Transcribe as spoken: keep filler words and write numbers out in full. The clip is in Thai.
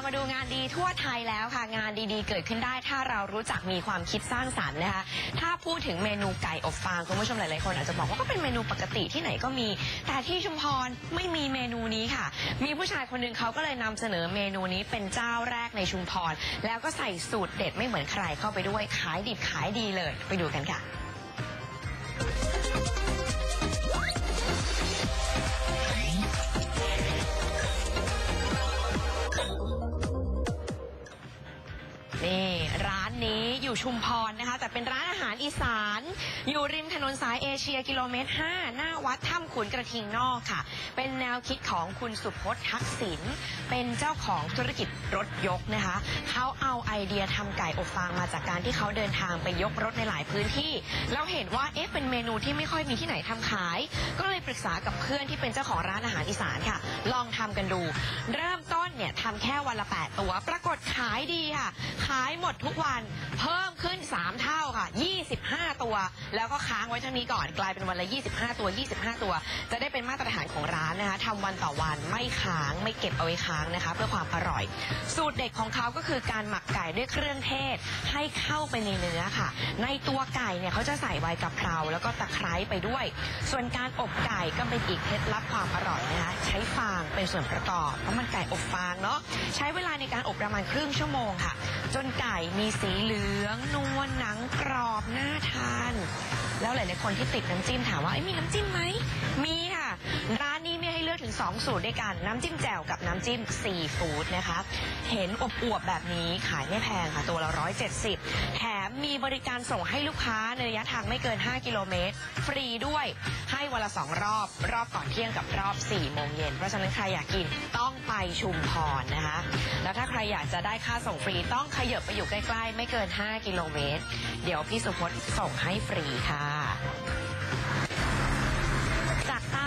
มาดูงานดีทั่วไทยแล้วค่ะงานดีๆเกิดขึ้นได้ถ้าเรารู้จักมีความคิดสร้างสรรค์นะคะถ้าพูดถึงเมนูไก่อบฟางคุณผู้ชมหลายๆคนอาจจะบอกว่าก็เป็นเมนูปกติที่ไหนก็มีแต่ที่ชุมพรไม่มีเมนูนี้ค่ะมีผู้ชายคนหนึ่งเขาก็เลยนำเสนอเมนูนี้เป็นเจ้าแรกในชุมพรแล้วก็ใส่สูตรเด็ดไม่เหมือนใครเข้าไปด้วยขายดิบขายดีเลยไปดูกันค่ะนี่ร้านนี้อยู่ชุมพรนะคะแต่เป็นร้านอาหารอีสานอยู่ริมถนนสายเอเชียกิโลเมตรห้าหน้าวัดถ้ำขุนกระทิงนอกค่ะเป็นแนวคิดของคุณสุพจน์ทักษิณเป็นเจ้าของธุรกิจรถยกนะคะเขาเอาไอเดียทำไก่อบฟางมาจากการที่เขาเดินทางไปยกรถในหลายพื้นที่แล้วเห็นว่าเอ๊ะเป็นเมนูที่ไม่ค่อยมีที่ไหนทำขายก็เลยปรึกษากับเพื่อนที่เป็นเจ้าของร้านอาหารอีสานค่ะลองทำกันดูเริ่มต้นเนี่ยทำแค่วันละแปดตัวปรากฏขายดีค่ะขายหมดทุกวันเพิ่มขึ้นสามเท่าค่ะยี่สิบห้าตัวแล้วก็ค้างไว้เท่านี้ก่อนกลายเป็นวันละยี่สิบห้าตัวยี่สิบห้าตัวจะได้เป็นมาตรฐานของร้านนะคะทำวันต่อวันไม่ค้างไม่เก็บเอาไว้ค้างนะคะเพื่อความอร่อยสูตรเด็ดของเขาก็คือการหมักไก่ด้วยเครื่องเทศให้เข้าไปในเนื้อค่ะในตัวไก่เนี่ยเขาจะใส่ใบกะเพราแล้วก็ตะไคร้ไปด้วยส่วนการอบไก่ก็เป็นอีกเคล็ดลับความอร่อยนะคะใช้ฟางเป็นส่วนประกอบเพราะมันไก่อบฟางเนาะใช้เวลาในการอบประมาณครึ่งชั่วโมงค่ะจนไก่มีสีเหลืองนวลหนังกรอบน่าทานแล้วหลายๆคนที่ติดน้ำจิ้มถามว่ามีน้ำจิ้มไหมมีค่ะร้านนี้มีให้เลือกถึงสองสูตรด้วยกันน้ำจิ้มแจ่วกับน้ำจิ้มซีฟู้ดนะคะเห็นอวบๆแบบนี้ขายไม่แพงค่ะตัวละหนึ่งร้อยเจ็ดสิบแถมมีบริการส่งให้ลูกค้าในระยะทางไม่เกินห้ากิโลเมตรฟรีด้วยให้วันละสองรอบรอบก่อนเที่ยงกับรอบสี่โมงเย็นเพราะฉะนั้นใครอยากกินต้องไปชุมพรนะคะแล้วถ้าใครอยากจะได้ค่าส่งฟรีต้องขยับไปอยู่ใกล้ๆไม่เกินห้ากิโลเมตรเดี๋ยวพี่สุพจน์ส่งให้ฟรีค่ะ